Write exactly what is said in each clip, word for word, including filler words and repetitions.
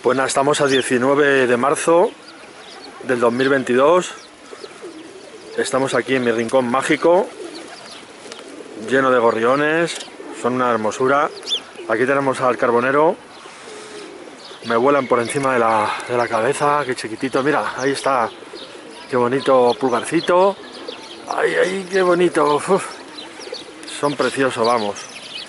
Pues nada, estamos a diecinueve de marzo del dos mil veintidós. Estamos aquí en mi rincón mágico, lleno de gorriones, son una hermosura. Aquí tenemos al carbonero, me vuelan por encima de la, de la cabeza, qué chiquitito, mira, ahí está, qué bonito pulgarcito, ay, ay, qué bonito, uf, son preciosos, vamos.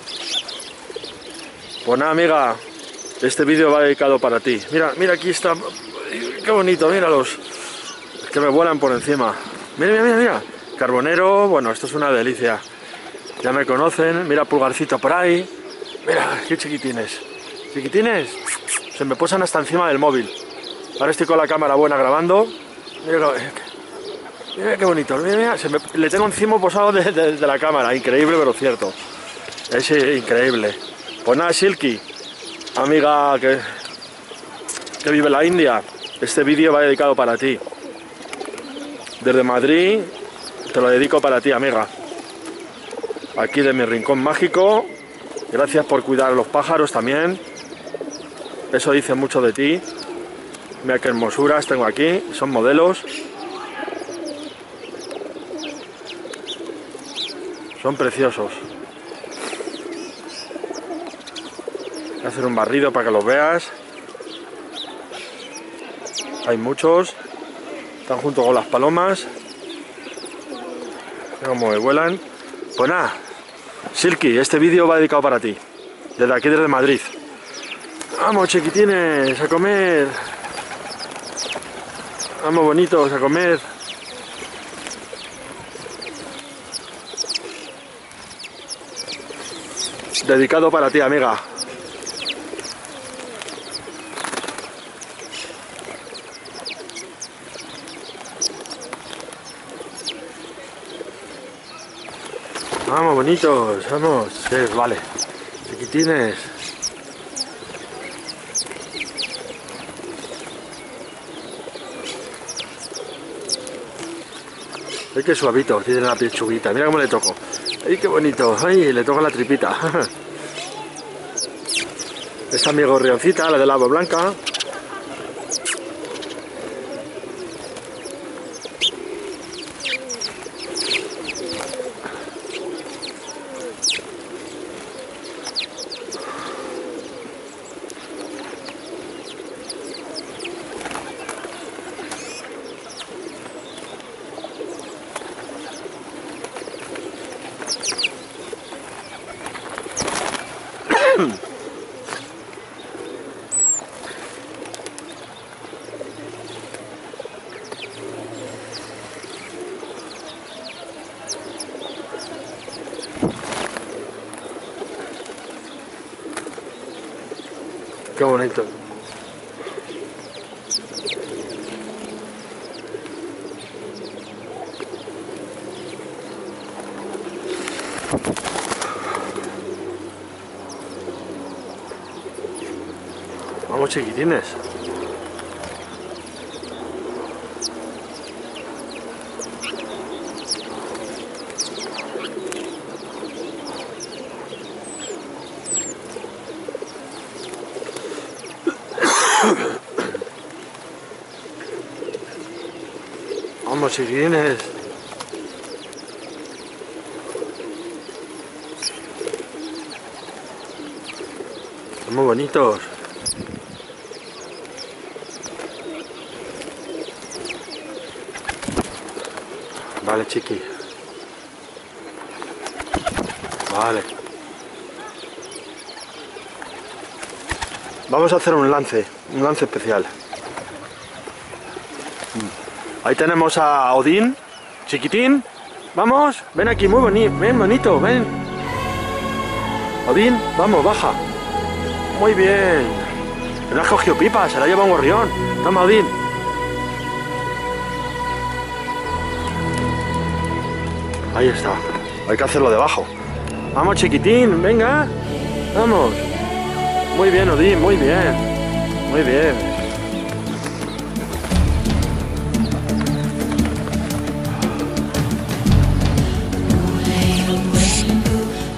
Pues nada, amiga, este vídeo va dedicado para ti. Mira, mira, aquí está, qué bonito, míralos, es que me vuelan por encima. Mira, mira, mira, mira, carbonero, bueno, esto es una delicia. Ya me conocen, mira pulgarcito por ahí. Mira, qué chiquitines. Chiquitines, se me posan hasta encima del móvil. Ahora estoy con la cámara buena grabando. Mira, mira qué bonito, mira, mira, se me, le tengo encima posado de, de, de la cámara. Increíble, pero cierto. Es increíble. Pues nada, Silky, amiga que, que vive en la India, este vídeo va dedicado para ti. Desde Madrid, te lo dedico para ti, amiga. Aquí de mi rincón mágico. Gracias por cuidar a los pájaros también. Eso dice mucho de ti. Mira qué hermosuras tengo aquí. Son modelos. Son preciosos. Voy a hacer un barrido para que los veas. Hay muchos. Están junto con las palomas. Mira cómo me vuelan. Pues nada, Silky, este vídeo va dedicado para ti. Desde aquí, desde Madrid. Vamos, chiquitines, a comer. Vamos, bonitos, a comer. Dedicado para ti, amiga. Vamos, bonitos, vamos. Sí, vale. Chiquitines. Ay, qué suavito, tiene la pechuguita. Mira cómo le toco. Ay, qué bonito. Ay, le toco la tripita. Esta es mi gorrioncita, la del agua blanca. Qué bonito. Vamos, chiquitines. Vamos, chiquitines. Son muy bonitos. Vale, chiqui. Vale. Vamos a hacer un lance, un lance especial. Ahí tenemos a Odín, chiquitín. Vamos, ven aquí, muy bonito, ven bonito, ven. Odín, vamos, baja. Muy bien. No has cogido pipa, se la lleva un gorrión. Toma, Odín. Ahí está, hay que hacerlo debajo. Vamos, chiquitín, venga. Vamos. Muy bien, Odín, muy bien. Muy bien.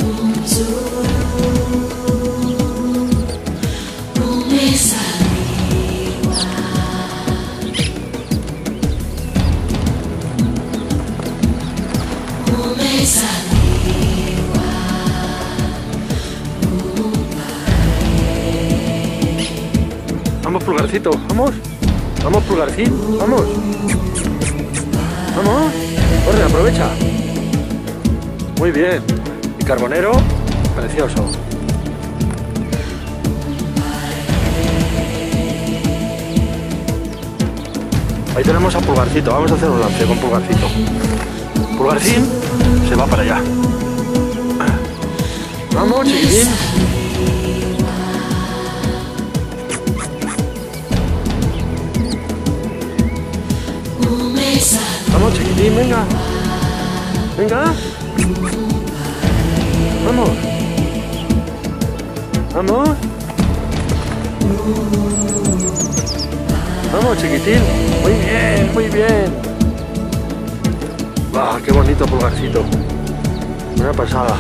Salí Vamos, Pulgarcito, vamos. Vamos, Pulgarcín, vamos. Vamos. Corre, aprovecha. Muy bien. Y Carbonero, precioso. Ahí tenemos a Pulgarcito. Vamos a hacer un lance con Pulgarcito. Pulgarcín se va para allá. Vamos, chiquitín. Vamos, chiquitín, venga. Venga. Vamos. Vamos. Vamos, chiquitín. Muy bien, muy bien. ¡Ah, qué bonito Pulgarcito! Una pasada.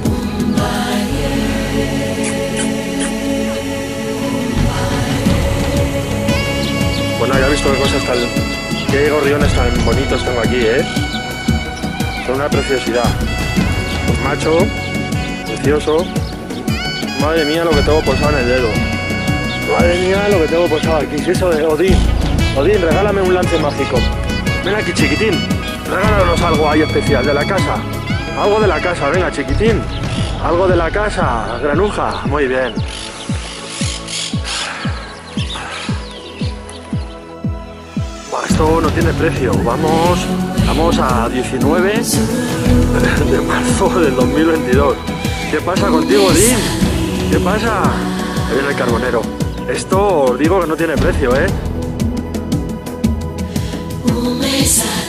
Bueno, ya he visto qué cosas tan... qué gorriones tan bonitos tengo aquí, ¿eh? Son una preciosidad. Un macho, precioso. Madre mía lo que tengo posado en el dedo. Madre mía lo que tengo posado aquí. ¿Qué es eso de Odín? Odín, regálame un lance mágico. Ven aquí, chiquitín. Regálanos algo ahí especial de la casa. Algo de la casa, venga, chiquitín. Algo de la casa, granuja. Muy bien. Buah, esto no tiene precio. Vamos, vamos a diecinueve de marzo del dos mil veintidós. ¿Qué pasa contigo, Odín? ¿Qué pasa? Ahí viene el Carbonero. Esto os digo que no tiene precio, ¿eh?